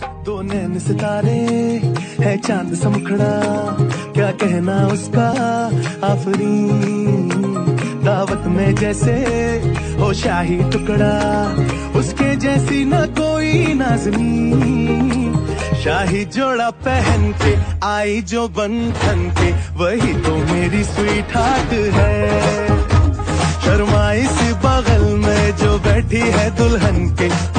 दो नैन सितारे है चांद सा मुखड़ा, क्या कहना उसका आफरीन। दावत में जैसे हो शाही टुकड़ा, उसके जैसी ना कोई नाज़नीन। शाही जोड़ा पहन के आई जो बंधन के, वही तो मेरी स्वीट हार्ट है। शर्माई सी बगल में जो बैठी है दुल्हन के,